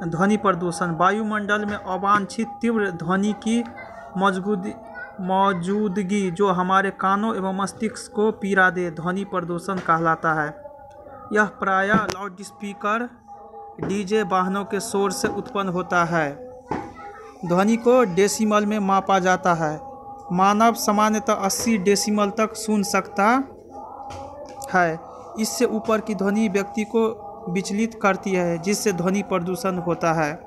ध्वनि प्रदूषण, वायुमंडल में अवांछित तीव्र ध्वनि की मौजूदगी जो हमारे कानों एवं मस्तिष्क को पीड़ा दे, ध्वनि प्रदूषण कहलाता है। यह प्रायः लाउडस्पीकर, डीजे, वाहनों के शोर से उत्पन्न होता है। ध्वनि को डेसिमल में मापा जाता है। मानव सामान्यतः 80 डेसिमल तक सुन सकता है। इससे ऊपर की ध्वनि व्यक्ति को विचलित करती है, जिससे ध्वनि प्रदूषण होता है।